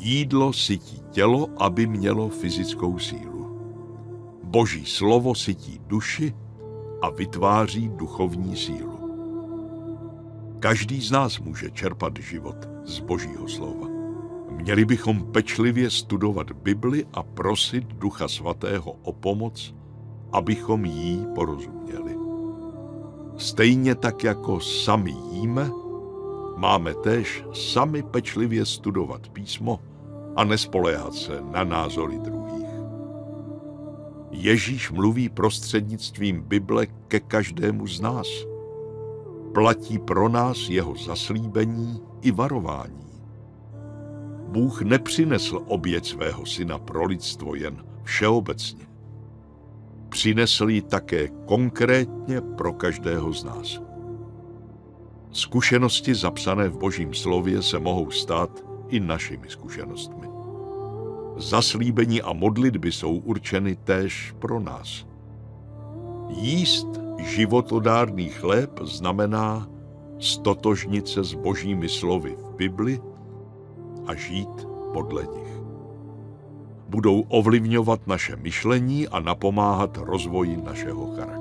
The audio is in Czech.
Jídlo sytí tělo, aby mělo fyzickou sílu. Boží slovo sytí duši a vytváří duchovní sílu. Každý z nás může čerpat život z Božího slova. Měli bychom pečlivě studovat Bibli a prosit Ducha Svatého o pomoc, abychom jí porozuměli. Stejně tak, jako sami jíme, máme též sami pečlivě studovat písmo a nespoléhat se na názory druhých. Ježíš mluví prostřednictvím Bible ke každému z nás. Platí pro nás jeho zaslíbení i varování. Bůh nepřinesl oběť svého syna pro lidstvo jen všeobecně. Přinesl ji také konkrétně pro každého z nás. Zkušenosti zapsané v Božím slově se mohou stát i našimi zkušenostmi. Zaslíbení a modlitby jsou určeny též pro nás. Jíst životodárný chléb znamená stotožnit se s Božími slovy v Bibli a žít podle nich. Budou ovlivňovat naše myšlení a napomáhat rozvoji našeho charakteru.